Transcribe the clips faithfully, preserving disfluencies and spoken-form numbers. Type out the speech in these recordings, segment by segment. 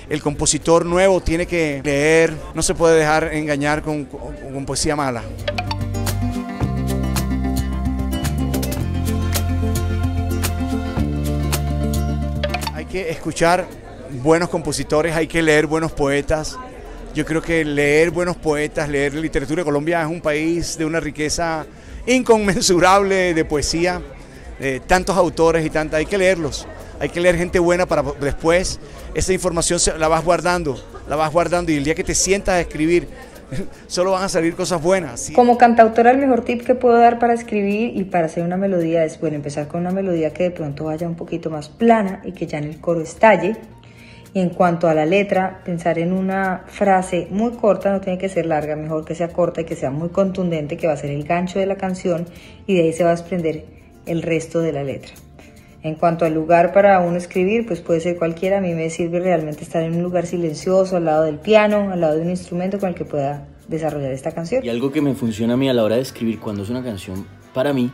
el compositor nuevo tiene que leer, no se puede dejar engañar con, con, con poesía mala. Hay que escuchar buenos compositores, hay que leer buenos poetas. Yo creo que leer buenos poetas, leer literatura. Colombia es un país de una riqueza inconmensurable de poesía, de tantos autores y tantas, hay que leerlos, hay que leer gente buena para después esa información se, la vas guardando, la vas guardando y el día que te sientas a escribir, solo van a salir cosas buenas. ¿Sí? Como cantautora, el mejor tip que puedo dar para escribir y para hacer una melodía es, bueno, empezar con una melodía que de pronto vaya un poquito más plana y que ya en el coro estalle. Y en cuanto a la letra, pensar en una frase muy corta, no tiene que ser larga, mejor que sea corta y que sea muy contundente, que va a ser el gancho de la canción y de ahí se va a desprender el resto de la letra. En cuanto al lugar para uno escribir, pues puede ser cualquiera. A mí me sirve realmente estar en un lugar silencioso, al lado del piano, al lado de un instrumento con el que pueda desarrollar esta canción. Y algo que me funciona a mí a la hora de escribir cuando es una canción para mí,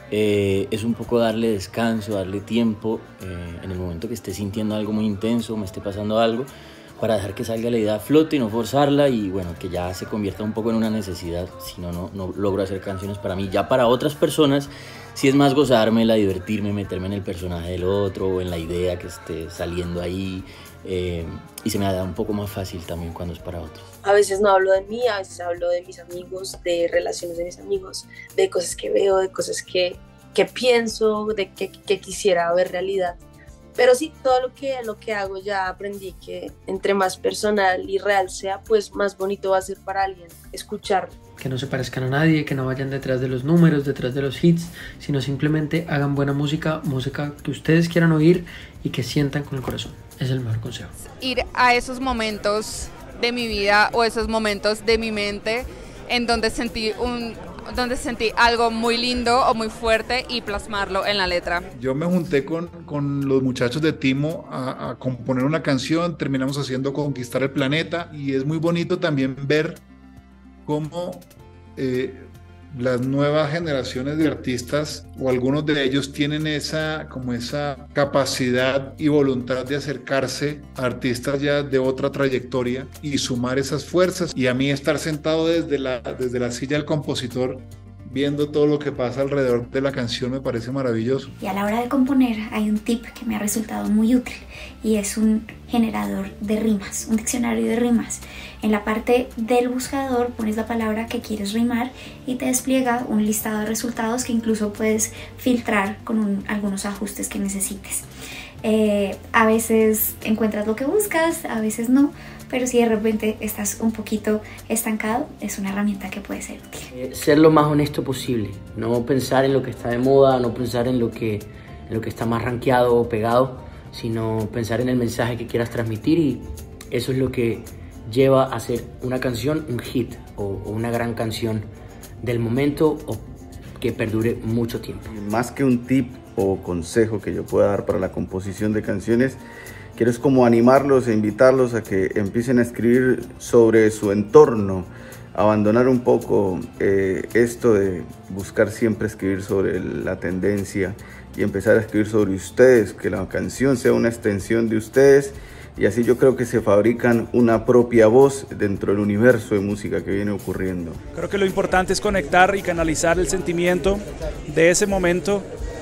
Eh, es un poco darle descanso, darle tiempo eh, en el momento que esté sintiendo algo muy intenso, me esté pasando algo, para dejar que salga la idea a flote y no forzarla y bueno, que ya se convierta un poco en una necesidad, si no, no, no logro hacer canciones para mí. Ya para otras personas, sí es más gozármela, divertirme, meterme en el personaje del otro o en la idea que esté saliendo ahí eh, y se me da un poco más fácil también cuando es para otros. A veces no hablo de mí, a veces hablo de mis amigos, de relaciones de mis amigos, de cosas que veo, de cosas que, que pienso, de que, que quisiera ver realidad. Pero sí, todo lo que, lo que hago ya aprendí que entre más personal y real sea, pues más bonito va a ser para alguien escucharlo. Que no se parezcan a nadie, que no vayan detrás de los números, detrás de los hits, sino simplemente hagan buena música, música que ustedes quieran oír y que sientan con el corazón. Es el mejor consejo. Ir a esos momentos de mi vida o esos momentos de mi mente en donde sentí un donde sentí algo muy lindo o muy fuerte y plasmarlo en la letra. Yo me junté con, con los muchachos de Timo a, a componer una canción, terminamos haciendo Conquistar el Planeta y es muy bonito también ver cómo eh, las nuevas generaciones de artistas o algunos de ellos tienen esa, como esa capacidad y voluntad de acercarse a artistas ya de otra trayectoria y sumar esas fuerzas. Y a mí estar sentado desde la, desde la silla del compositor viendo todo lo que pasa alrededor de la canción me parece maravilloso. Y a la hora de componer hay un tip que me ha resultado muy útil y es un generador de rimas, un diccionario de rimas. En la parte del buscador pones la palabra que quieres rimar y te despliega un listado de resultados que incluso puedes filtrar con un, algunos ajustes que necesites. Eh, a veces encuentras lo que buscas, a veces no, pero si de repente estás un poquito estancado, es una herramienta que puede ser útil. Eh, ser lo más honesto posible, no pensar en lo que está de moda, no pensar en lo que, en lo que está más rankeado o pegado, sino pensar en el mensaje que quieras transmitir y eso es lo que lleva a hacer una canción un hit o, o una gran canción del momento o que perdure mucho tiempo. Más que un tip o consejo que yo pueda dar para la composición de canciones, quiero es como animarlos e invitarlos a que empiecen a escribir sobre su entorno, abandonar un poco eh, esto de buscar siempre escribir sobre la tendencia y empezar a escribir sobre ustedes, que la canción sea una extensión de ustedes y así yo creo que se fabrican una propia voz dentro del universo de música que viene ocurriendo. Creo que lo importante es conectar y canalizar el sentimiento de ese momento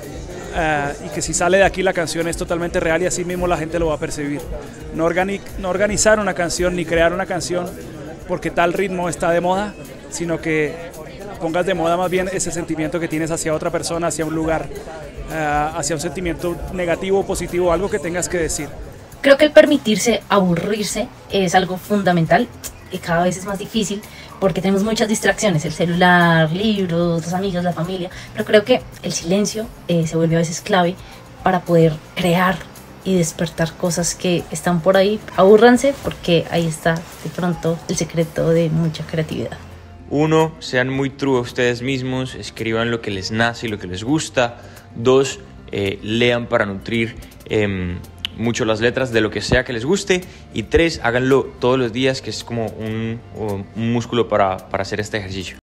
uh, y que si sale de aquí la canción es totalmente real y así mismo la gente lo va a percibir. No, organi no organizar una canción ni crear una canción porque tal ritmo está de moda, sino que pongas de moda más bien ese sentimiento que tienes hacia otra persona, hacia un lugar, uh, hacia un sentimiento negativo o positivo, algo que tengas que decir. Creo que el permitirse aburrirse es algo fundamental y cada vez es más difícil porque tenemos muchas distracciones, el celular, libros, los amigos, la familia, pero creo que el silencio eh, se vuelve a veces clave para poder crear y despertar cosas que están por ahí. Abúrranse porque ahí está de pronto el secreto de mucha creatividad. Uno, sean muy true a ustedes mismos, escriban lo que les nace y lo que les gusta. Dos, eh, lean para nutrir eh, mucho las letras de lo que sea que les guste. Y tres, háganlo todos los días, que es como un, un músculo para, para hacer este ejercicio.